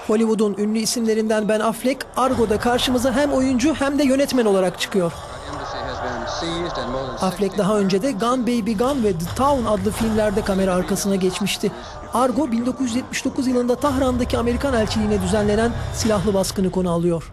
Hollywood'un ünlü isimlerinden Ben Affleck, Argo'da karşımıza hem oyuncu hem de yönetmen olarak çıkıyor. Affleck daha önce de Gone Baby Gone ve The Town adlı filmlerde kamera arkasına geçmişti. Argo, 1979 yılında Tahran'daki Amerikan elçiliğine düzenlenen silahlı baskını konu alıyor.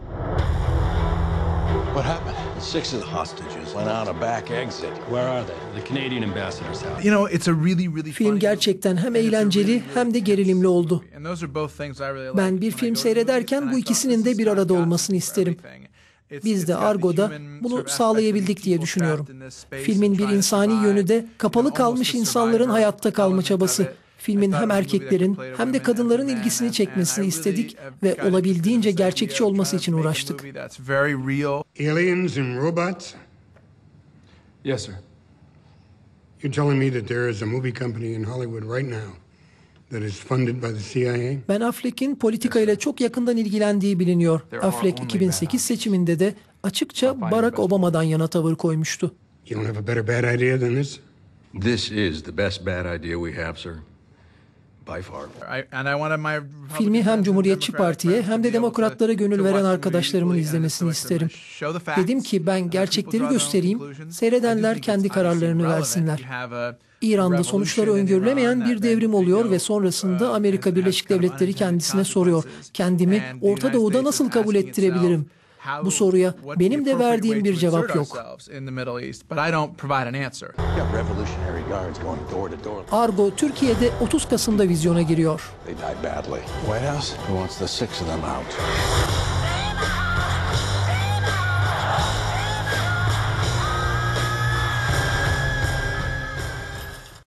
What happened? 6 of the hostages went out a back exit. Where are they? The Canadian ambassador's house. You know, it's a really Film gerçekten hem eğlenceli hem de gerilimli oldu. Ben bir film seyrederken bu ikisinin de bir arada olmasını isterim. Biz de Argo'da bunu sağlayabildik diye düşünüyorum. Filmin bir insani yönü de kapalı kalmış insanların hayatta kalma çabası. Filmin hem erkeklerin hem de kadınların ilgisini çekmesini istedik ve olabildiğince gerçekçi olması için uğraştık. Aliens and robots? Yes, sir. You're telling me that there is a movie company in Hollywood right now that is funded by the CIA? Ben Affleck'in politikayla çok yakından ilgilendiği biliniyor. Affleck 2008 seçiminde de açıkça Barack Obama'dan yana tavır koymuştu. You don't have a better bad idea than this? This is the best bad idea we have, sir. By far. Filmi hem Cumhuriyetçi Parti'ye hem de Demokratlara gönül veren arkadaşlarımın izlemesini isterim. Dedim ki ben gerçekleri göstereyim, seyredenler kendi kararlarını versinler. İran'da sonuçları öngörülemeyen bir devrim oluyor ve sonrasında Amerika Birleşik Devletleri kendisine soruyor. Kendimi Orta Doğu'da nasıl kabul ettirebilirim? Bu soruya benim de verdiğim bir cevap yok. Argo Türkiye'de 30 Kasım'da vizyona giriyor. White House wants the 6 of them out.